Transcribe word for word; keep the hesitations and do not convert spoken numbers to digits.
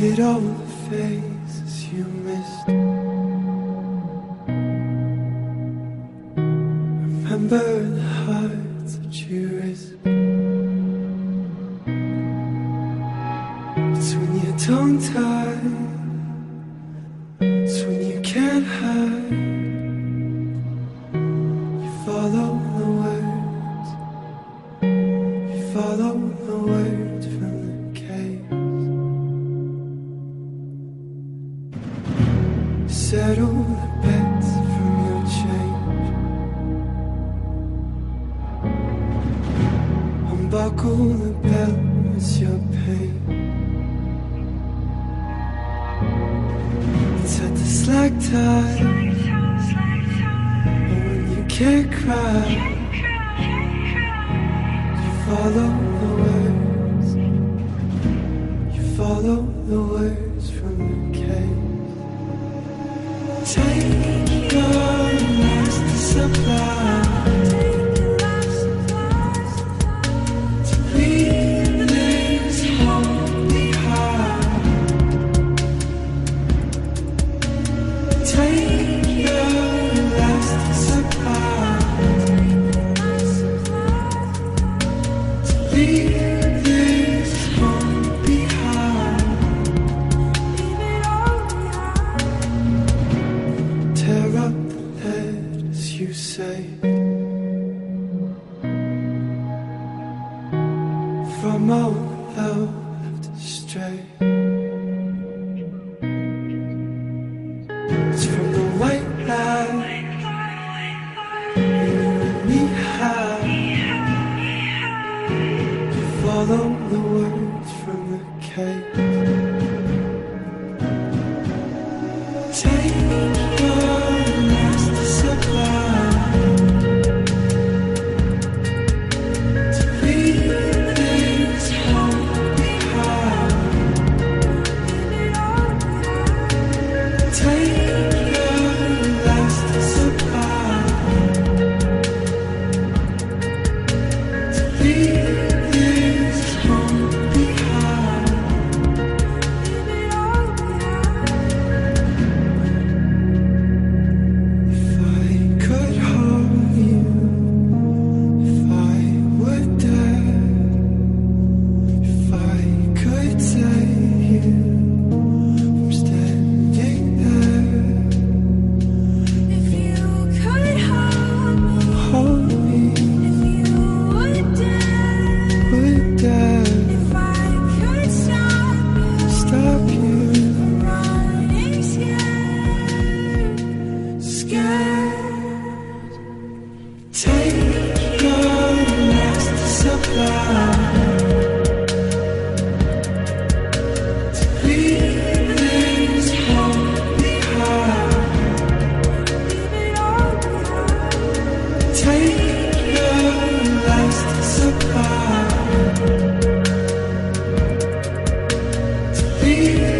Forget all the faces you missed. Remember the hearts that you risked. It's when you're tongue-tied, it's when you can't hide. You follow the words, you follow the words from the cave. Settle the bets from your change. Unbuckle the belt, it's your pain. It's at the slack tide, and when you can't cry, you follow the words, you follow the words from the cave. Take your last supply to leave this home behind. Take your last supply to leave this home behind. Tear up the letters you say from all the love left astray. It's from the white line you and me high. You follow the words from the cave. Take your last supply to leave this home behind. Take your last supply to leave this home behind. If I could hold you, if I would dare, if I could save you from standing there, If you could hold me, hold me, if you would dare, would dare if I could stop you stop you, from running scared, scared. Take your last supply to leave this home behind. Take your last supply to leave